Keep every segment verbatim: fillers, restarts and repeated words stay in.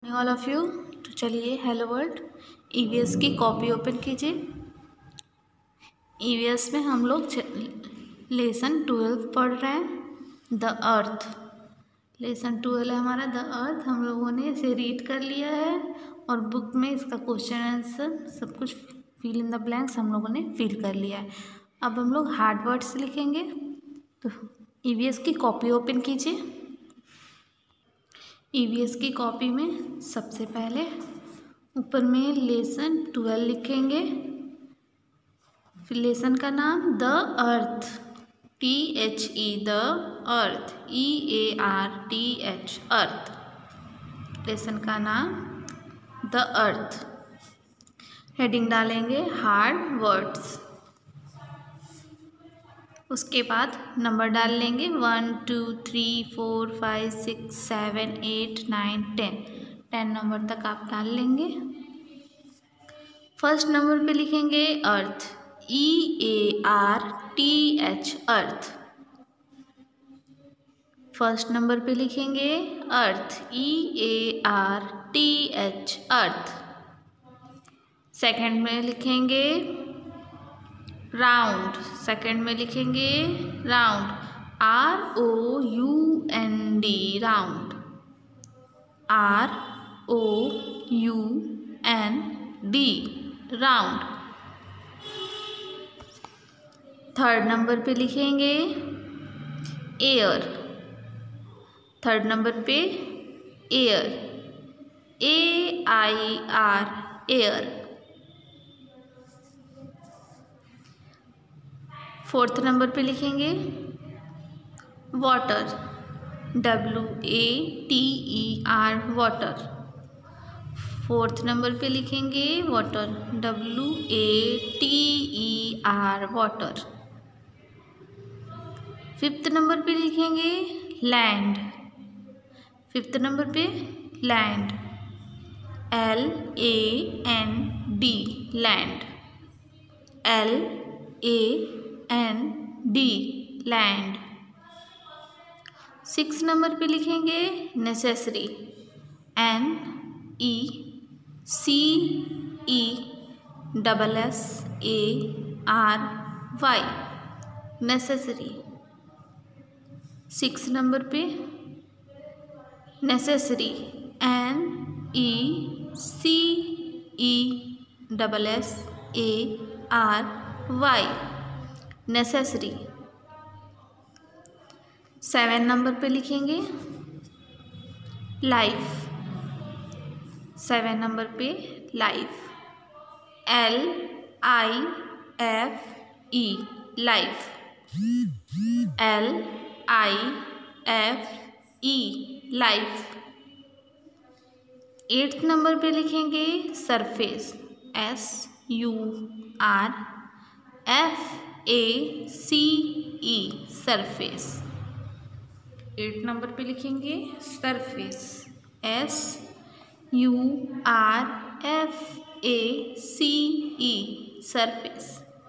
All of you. तो चलिए hello world EVS की कॉपी ओपन कीजिए। ईवीएस में हम लोग लेसन ट्वेल्व पढ़ रहे हैं, द अर्थ। लेसन ट्वेल्व है हमारा द अर्थ। हम लोगों ने इसे रीड कर लिया है और बुक में इसका क्वेश्चन आंसर सब कुछ फिल इन द ब्लैंक्स हम लोगों ने फिल कर लिया है। अब हम लोग हार्ड वर्ड्स लिखेंगे। तो ईवीएस की कॉपी ओपन कीजिए। ईवीएस की कॉपी में सबसे पहले ऊपर में लेसन ट्वेल्व लिखेंगे, फिर लेसन का नाम the earth, T H E the earth, E A R T H earth. Lesson का नाम द अर्थ। हेडिंग डालेंगे हार्ड वर्ड्स। उसके बाद नंबर डाल लेंगे one two three four five six seven eight nine ten. Ten number तक आप डाल लेंगे। फर्स्ट नंबर पे लिखेंगे earth, E A R T H earth. First number पे लिखेंगे earth, E A R T H earth. Second में लिखेंगे राउंड। सेकंड में लिखेंगे round, R O U N D round, R O U N D round. Third number पे लिखेंगे air. Third number पे air, A I R air. Fourth number पे लिखेंगे water, W A T E R water. Fourth number पे लिखेंगे water, W A T E R water. Fifth number पे लिखेंगे land. Fifth number पे land, L A N D land, L A N D land. Six number पे लिखेंगे necessary, N E C E double S A R Y, necessary. Six number पे necessary, N E C E double S A R Y, necessary. Seven number पे लिखेंगे life. Seven number पे life, L I F E life, L I F E life. Eighth number पे लिखेंगे surface, S U R F A C E surface. Eight number पे लिखेंगे surface, S U R F A C E surface.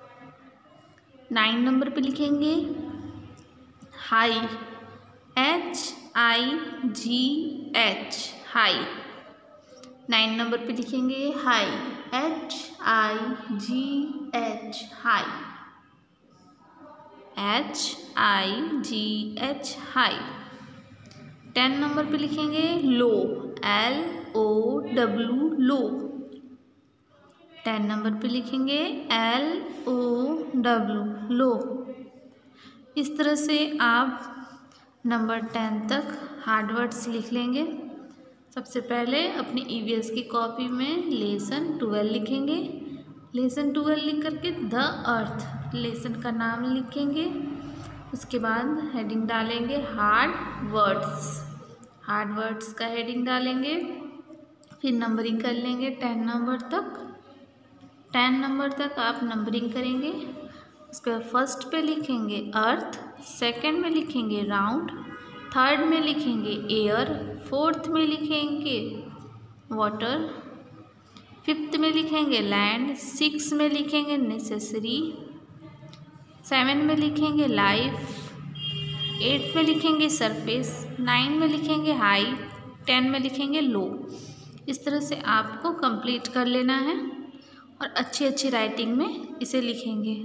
Nine number पे लिखेंगे high, H I G H high. Nine number पे लिखेंगे high, H I G H high, H I G H high. Ten number पे लिखेंगे low, L O W low. Ten number पे लिखेंगे L O W लो। इस तरह से आप नंबर टेन तक हार्ड वर्ड्स लिख लेंगे। सबसे पहले अपनी ईवीएस की कॉपी में लेसन ट्वेल्व लिखेंगे। लेसन ट्वेल्व लिख करके द अर्थ लेसन का नाम लिखेंगे। उसके बाद हेडिंग डालेंगे हार्ड वर्ड्स। हार्ड वर्ड्स का हेडिंग डालेंगे, फिर नंबरिंग कर लेंगे टेन नंबर तक। टेन नंबर तक आप नंबरिंग करेंगे। उसके बाद फर्स्ट पे लिखेंगे अर्थ, सेकंड में लिखेंगे राउंड, थर्ड में लिखेंगे एयर, फोर्थ में लिखेंगे वाटर, फिफ्थ में लिखेंगे लैंड, सिक्स में लिखेंगे नेसेसरी, सेवन में लिखेंगे लाइफ, एट में लिखेंगे सरफेस, नाइन में लिखेंगे हाई, टेन में लिखेंगे लो। इस तरह से आपको कंप्लीट कर लेना है और अच्छी अच्छी राइटिंग में इसे लिखेंगे।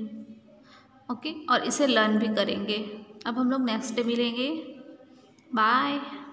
ओके, और इसे लर्न भी करेंगे। अब हम लोग नेक्स्ट डे मिलेंगे। बाय।